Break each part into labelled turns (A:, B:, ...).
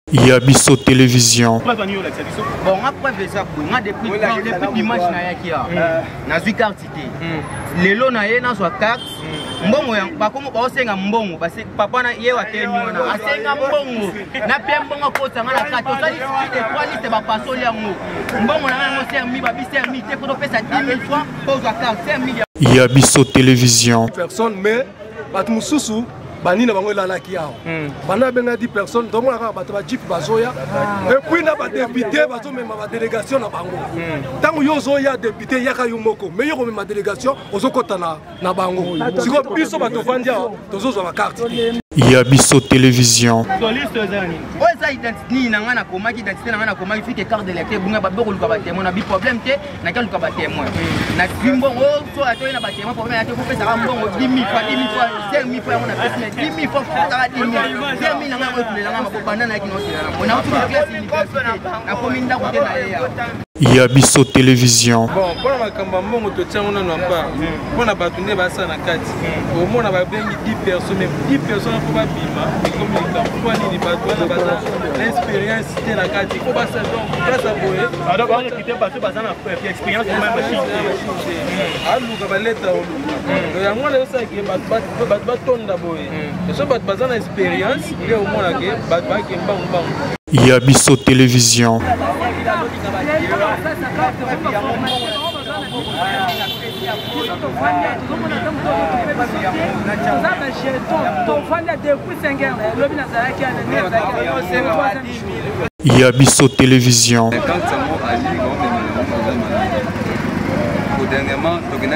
A: Yabiso Télévision.
B: Bon, après ça, depuis dimanche, na suis carte. Les lots na ye na soit carte. Mbongo ya bakomo baosenga mbongo parce papa na ye wa telemi na asenga mbongo na pe mbongo ko tanga na carte osali de trois liste ba pasoli ya mo mbongo na ngo sermi ba bisermi te ko pesa 10 000 francs pose à carte sermi.
A: Yabiso Télévision.
C: Personne mais batumususu banina bango la ki yao bana benga 10 personnes donc on a bato ba jeep bazoya et puis na ba député bazo même ba délégation na bango tango yo zoya député yaka yo moko mais yo ko même délégation ozokota na bango siko biso bato fandia tozozo ba carte
A: Yabiso Télévision.
B: Oza identité na ngana komaki identité na ngana komaki fike carte d'électeur bunga ba boko luka ba témoin na bi problème te na ka luka ba témoin na kimbongo so ato na ba témoin problème ya te ko pesa mbongo 10 000 fois 5 000 fois on a pesa 10 000 fois ça 10 000 10 000 na ngana ko na ngana ko banda na kino sila na on a classe université na kominda ko te na ya
A: Yabiso Télévision.
D: Bon, pour la campagne, on te tient on en pas. Pour la bâtonner basa na kati. Au moins on va bien 10 personnes, même 10 personnes pour pas bima. Et comme les camps, pour aller bâtonner basa, l'expérience c'était la kati. Faut pas ça donc, grâce à boyer. Alors on a quitté bâtonner basa na expérience de même machine. Ah nous va lettre au loup. Et à moi là ça qui bâton d'abord. Et ça basa na expérience, il est au moins là que bâton qui bang bang.
A: Yabiso Télévision. Yabiso Télévision.
E: Dernièrement,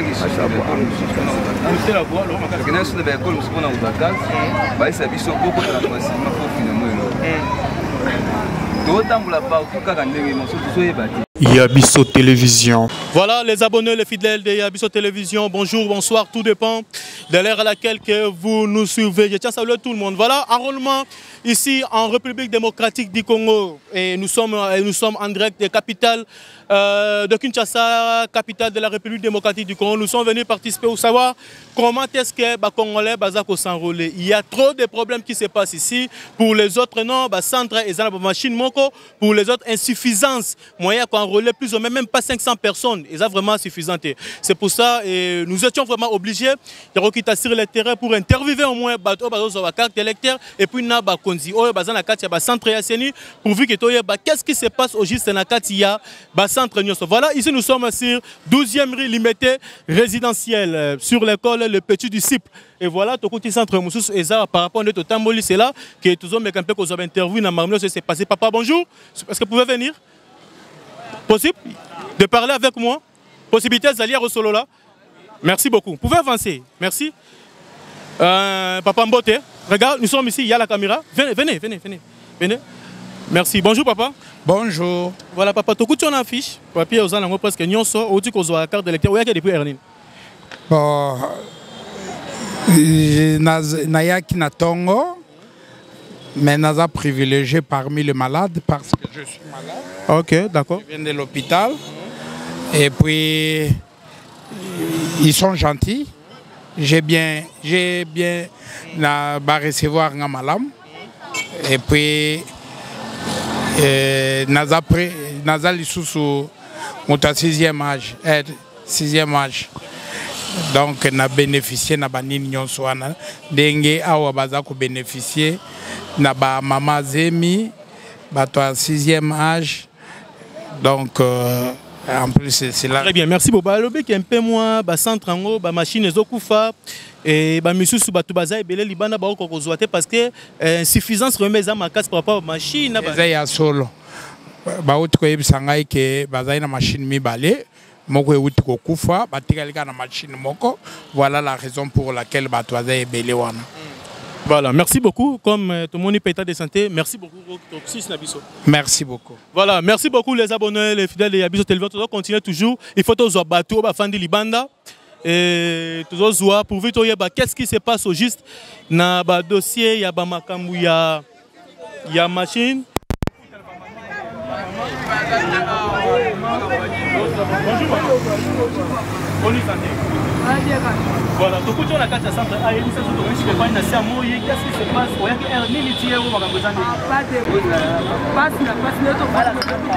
A: Yabiso Télévision.
F: Voilà les abonnés, les fidèles de Yabiso Télévision. Bonjour, bonsoir, tout dépend de l'heure à laquelle que vous nous suivez. Je tiens à saluer tout le monde. Voilà, enrôlement ici en République démocratique du Congo. Et nous sommes en direct des capitales de Kinshasa, capitale de la République démocratique du Congo. Nous sommes venus participer pour savoir comment est-ce que les Congolais vont s'enrôler. Il y a trop de problèmes qui se passent ici. Pour les autres, non, centre et machine moko. Pour les autres, insuffisance. Moyen qu'on enrôler plus ou même pas 500 personnes. Et ça vraiment suffisant. C'est pour ça que nous étions vraiment obligés de quitter sur le terrain pour interviewer au moins la carte électeur et puis na ba konzi o ba na carte ba centre ya seni pourvu que toye ba qu'est-ce qui se passe au juste na carte ya ba centre nyoso. Voilà, ici nous sommes sur 12e rue Limité résidentielle sur l'école Le Petit Disciple. Et voilà, tout le centre Moussous et ça par rapport à notre tamboli, c'est là que tous hommes campés qu'on a interviewé dans Marmino, c'est passé. Papa, bonjour. Est-ce que vous pouvez venir? Possible de parler avec moi? Possibilité d'allier au solo là? Merci beaucoup. Vous pouvez avancer. Merci. Papa Mbote, regarde, nous sommes ici, il y a la caméra. Venez. Merci. Bonjour papa.
G: Bonjour.
F: Voilà papa, tu as une affiche. Papier aux alentours parce que nous sommes au-dessus de la carte d'électeur. Où est-ce que depuis Ernin?
G: Bon, Nayaki na Tongo, mais Naza privilégié parmi les malades parce que je suis malade.
F: Ok, d'accord.
G: Je viens de l'hôpital. Et puis, ils sont gentils. J'ai bien recevoir un malam. Et puis, Naza Lissoussou, mon 6e âge. 6e âge. Donc, on a bénéficié de Nyon Soana. Dengue, awa bazako bénéficié. Naba Mama Zemi, toi 6e âge. Donc, en plus, c'est là.
F: Très bien, merci beaucoup. Lobé qui est un peu moins, centre en haut, machine Zokufa et monsieur Soubatobaza et Belé Libana parce que insuffisance remet à ma casse par rapport à machine.
G: Il solo. Que bazaina machine mi balé. Voilà la raison pour laquelle Batoisa est belé.
F: Voilà, merci beaucoup. Comme tout le monde est état de santé, merci beaucoup.
G: Merci beaucoup.
F: Voilà, merci beaucoup les abonnés, les fidèles de Yabiso Télévision. Nous continuons toujours. Il faut tous voir bateau, Fandi Libanda. Et tous voir pour vite qu'est-ce qui se passe au juste dans le dossier, il y a Bamakambu, il y a machine. Bonne santé. Voilà, donc quand on a 4 centres, ah, il s'agit de riches de pain, c'est à mouiller. Qu'est-ce qui se passe? On a un militaire ou un besoin de.
E: Pas de passe, notre voilà.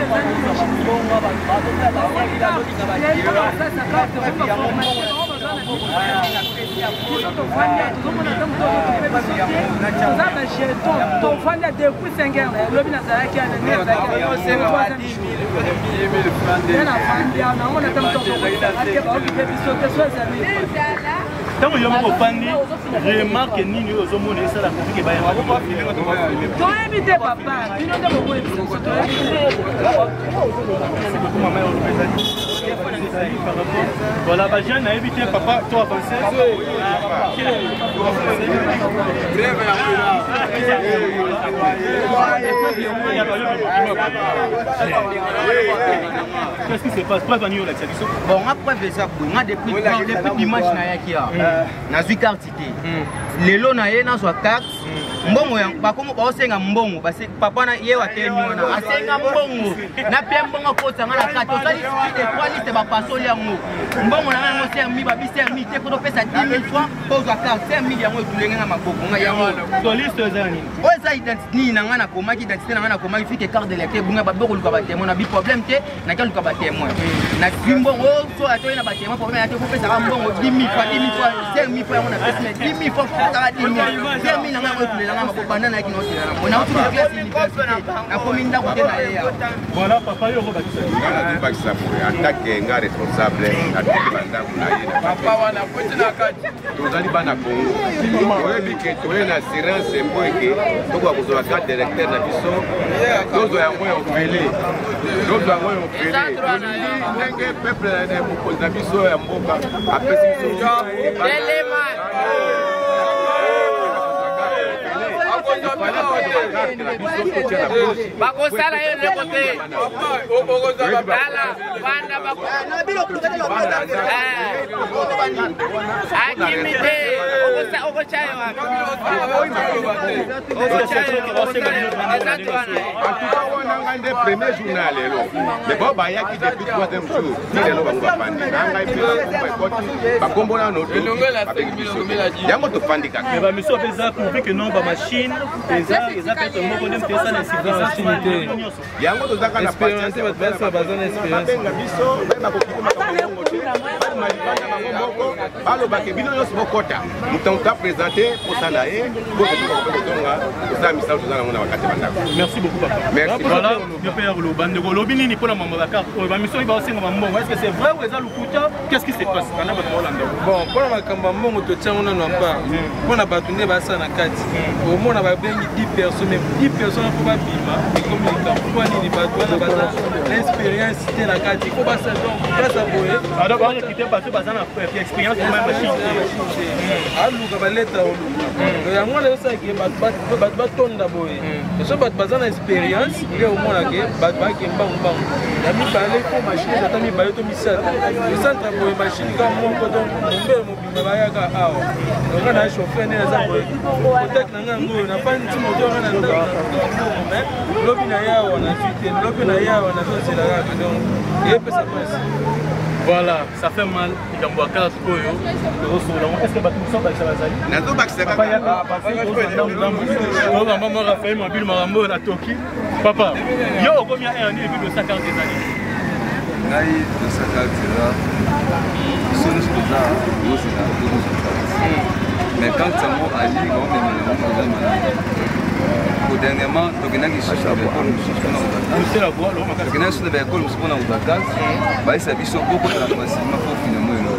F: Quand on y a un pandi, remarque ni aux hommes et ça la compliquée.
E: Toi invité papa, tu n'as pas
F: voilà, Jeanne a évité papa, toi avancer. Qu'est-ce qui se passe? Pas venir là,
B: bon, après ça, moi depuis dimanche na zui carte té. Lelo na ye na so carte. Mbongo ya bakomo ba osenga mbongo basi papa na ye wa temiona asenga mbongo na pe mbongo kota ngala carte osali de 3 listes ba pasoli yango mbongo na ngo ser mi ba biser mi te ko pesa 10 000 francs pour za carte 5 000 yango tulenge na makoko nga yango
F: so liste zani
B: o za identité na ngana ko maki identité na ngana ko maki fike carte de lecteur bunga ba boko luka ba témoin na bi problème te na ka luka ba témoin na mbongo so ato na ba témoin problème ya te ko pesa mbongo 10 000 francs 5 000 francs na pesa 10 000 francs pour ta 10 000 5 000 na ngana ko
F: voilà, papa, il
H: attaque nga responsable attaque bandaku na ye papa wana potina kati tozali bana Kongo oyebi ke toye na assurance mboeke toko akozwa carte directeur na biso tozo yango ya ofele tozo yango ya ofele ndenge peuple na mokonzi na biso ya mboka apesi biso
I: bakosala ye le côté akimite
H: nde premier journal lelo me bo bayaki depuis 3e jour ti lelo bango bafandi nanga ekoti bakombona noto yango tofandi kaka
F: bamiso peza prouvé que non bamachine eza peut-être moko nde mpesa na insuffisance
H: yango tozaka na
D: espérance bato baza na espérance
H: biso bakokoma bango te malibanda bango moko balobake bino nyonso bokota motango ta présente posala ye bokotonga osala misala tozala yango na bakati bandako.
F: Merci beaucoup papa.
H: Merci.
F: Voilà, le père Lobandego lobini ni pour la maman Dakar. La mission il va aussi maman. Est-ce que c'est vrai ou est-ce que qu'est-ce qui se passe?
D: Bon, pour la makamba mbongo to tia on n'a pas. Pour na batunde basa na kati. Au moins na ba bengi 10 personnes, même 10 personnes pour ba bima et communiquer. Pour ni bato na basa l'expérience té na kati. Ko basa donc grâce à boye.
F: Alors on quitter bato basa na expérience pour même machine.
D: Alu ka ba leta olu. Ya ngona yo sa ke bato tonda boye. So bato basa na expérience, il au moins ke bato ba ke mbang. Ya mi parler pour machine ata mi bayo to mi sa. Le centre boye machine ka mon ko donc mbele mo bima ba ya ka awa. Donc na chauffeur ne za boye. Peut-être na ngo na pas nti mo do na ndo. Mais lobi na ya wana suite, lobi na ya wana so c'est la donc et peut ça passe.
F: Voilà, ça fait mal. Il y a un bois koyo. Est-ce que bateau ça va ça
H: nazo bakisa
F: papa ya papa yo maman Raphaël mobile marambo na Toki. Papa, yo combien est année depuis 50 années?
J: Ngai de 50 là. Sonne ce là, nous c'est là. Mais quand ça m'a ali quand même dernièrement, donc il y a qui cherchent la voie, il y a qui l'école, nous sommes en vacances, bah ça bise beaucoup de la facilement pour finalement.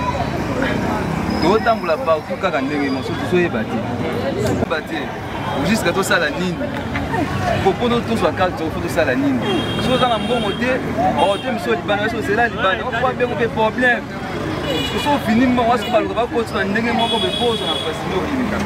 J: D'autant pour la part tout cas quand les morceaux tous sont bâtis, jusqu'à tout ça la ligne. Pour nous tous soit calme, il faut tout ça la ligne. Si vous avez un bon côté, on dit monsieur Liban, c'est là Liban, on voit bien qu'on fait problème. so fini mbango asko baluka bakoti na ndenge moko bepose na place nyokimika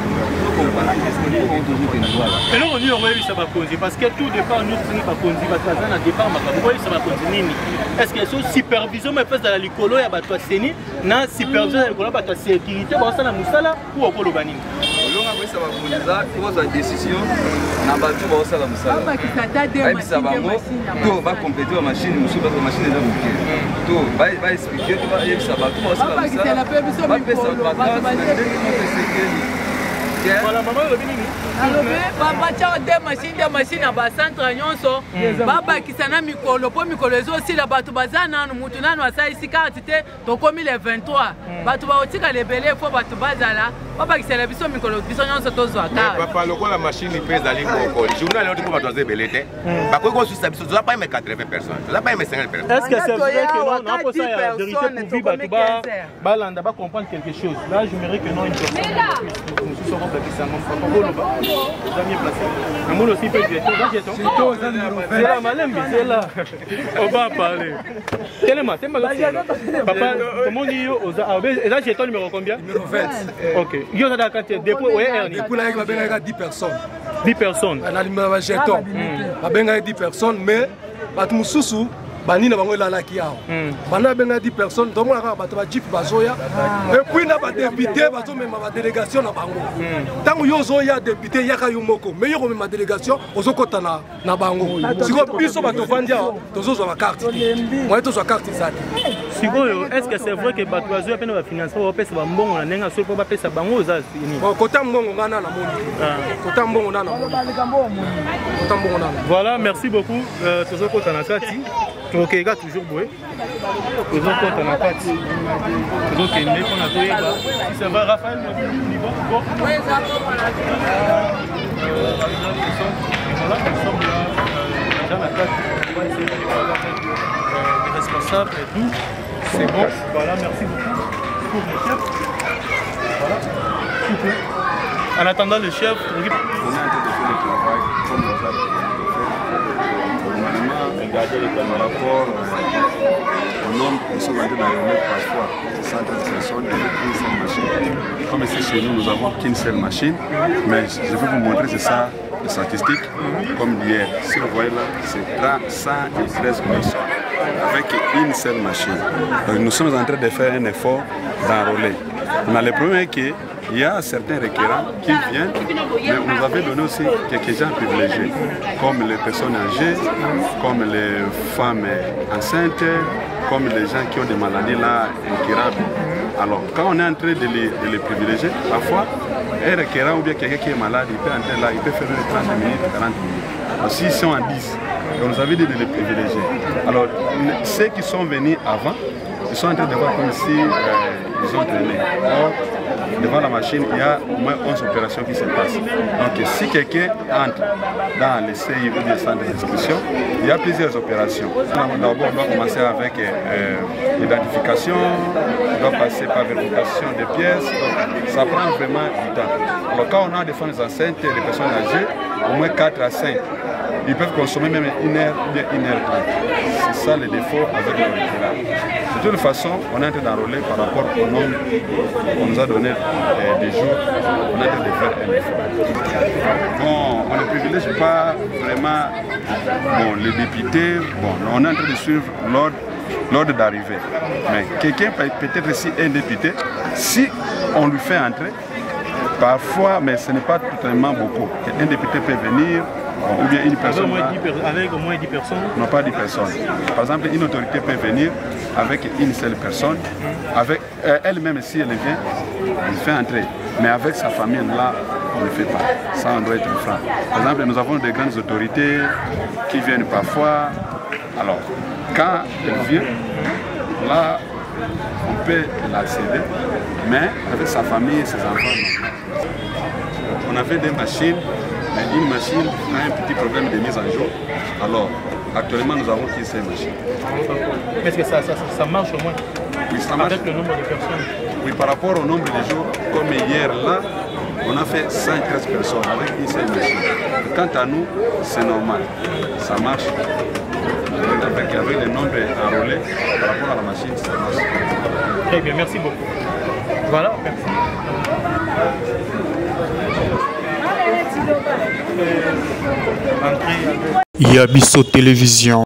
F: eloko nini okoyebisa bakonzi parce que tout départ nyonso soki bakonzi bato baza na départ makambo okoyebisa bakonzi nini est ce que so supervision mo epesala likolo ya bato ya seni na supervision ya likolo ya bato ya sécurité baosala mosala po okoloba nini
J: olonga koyebisa bakonzi eza kozwa décision na bato baosala mosala bayebisa bango to bakomplete bamashine mosusu bato bamashine eza moke to baexplike to bayebisa bato baosala mosala bapesa bakasi na ndenge moko esekeli
F: voilà maman olobi nini
E: babatia de machine ya bacentre nyonso babakisa na mikolo mpo mikolo ezosila bato baza nanu mutu nanu asalisi karte te tokomi le 23 bato baotikala ebele mpo bato bazala babakisela biso mikolo biso nyonso tozwa
H: karte lokola machine mpe ezali moko journal oti mpo bato baza ebele te bakoki kosusa biso toza pa eme 80 personnes toza pa eme 50 personnes
F: est ce que c'est vrai que non naposa ya vérité pouvi bato balanda bacomprendre quelque chose là je mérite que non une personne mosusu okobakisanga mpapa koloba eza bien placé namoni aussi mpe jeton eza jeton zela malembi zela oba parler telema papa tomoni yo eza jeton numéro combien
C: numéro 20
F: ok yo ozalaka kati depuis oye erni
C: depuis là babengaka 10 personnes
F: 10 personnes
C: analimba ba jeton babengaka 10 personnes mais bato mosusu banina bango elalaki awa bana benga 10 personnes tomona kaka bato bajipe bazoya epuis na badepute bazomema badélégation na bango ntango yo ozoya depute yaka yo moko me yo komema délégation ozokɔta na bango sikoyo biso bato fandi awa tozozwa bakarte te moye tozwa karte eza te
F: sikoyo est ce que c'est vrai que bato bazoya mpena bafinancement bapesa bambongo na ndenge asoli mpo bapesa bango oza nini
C: kota mbongo nga na namoni kota mbongo na namoni kota mbongo na
F: voilà merci beaucoup tozokɔta na kati tokeka toujours boye tozokɔta na kati tozokende mpona toyeba si ça va Raphaël voilà nous sommes là dans la carte on va essayer de parler avec les responsables et tout c'est bon voilà merci beaucoup pour le chef voilà super en attendant le chef on est en train de faire le travail comme vous avez
K: regarder par rapport au nombre qui sont vendus dans les remettre parfois, centaines de personnes avec une seule machine. Comme ici chez nous, nous n'avons qu'une seule machine, mais je vais vous montrer, c'est ça, les statistiques, comme hier. Si vous voyez là, c'est 113 personnes avec une seule machine. Donc nous sommes en train de faire un effort d'enrôler. Mais le problème est que il y a certains requérants qui viennent, mais on nous avait donné aussi quelques gens privilégiés, comme les personnes âgées, comme les femmes enceintes, comme les gens qui ont des maladies là incurables. Alors, quand on est en train de les privilégier, parfois, un requérant ou bien quelqu'un qui est malade, il peut entrer là, il peut faire 30 minutes, 40 minutes. Alors, s'ils sont en 10, on nous avait dit de les privilégier. Alors, ceux qui sont venus avant, ils sont en train de voir comme si ils ont traîné. Or, devant la machine, il y a au moins 11 opérations qui se passent. Donc si quelqu'un entre dans les CI ou des centres d'inscription, il y a plusieurs opérations. D'abord, on doit commencer avec l'identification, on doit passer par vérification des pièces. Donc, ça prend vraiment du temps. Alors quand on a des femmes enceintes et des personnes âgées, au moins 4 à 5, ils peuvent consommer même 1 heure ou bien 1 heure 30. C'est ça le défaut avec le requérant. De toute façon, on est en train d'enrôler par rapport au nombre qu'on nous a donné des jours. On est en train de faire un effort. Bon, on ne privilégie pas vraiment les députés. Bon, on est en train de suivre l'ordre d'arrivée. Mais quelqu'un peut être ici un député. Si on lui fait entrer, parfois, mais ce n'est pas totalement beaucoup. Un député peut venir. Ou bien une personne
F: avec au moins 10 personnes.
K: Non, pas 10 personnes. Par exemple, une autorité peut venir avec une seule personne, avec elle-même si elle vient, elle fait entrer. Mais avec sa famille là, on ne le fait pas. Ça, on doit être franc. Par exemple, nous avons des grandes autorités qui viennent parfois. Alors, quand elle vient, là, on peut l'accéder, mais avec sa famille et ses enfants. On avait des machines. Mais une machine a un petit problème de mise en jour. Alors, actuellement, nous avons qu'une seule machine.
F: Est-ce que ça marche au moins?
K: Oui, ça marche.
F: Avec le nombre de personnes?
K: Oui, par rapport au nombre de jours, comme hier, là, on a fait 113 personnes avec une seule machine. Quant à nous, c'est normal. Ça marche avec avec le nombre enrôlés par rapport à la machine, ça marche.
F: Très bien, merci beaucoup. Voilà, merci.
A: Yabiso Télévision.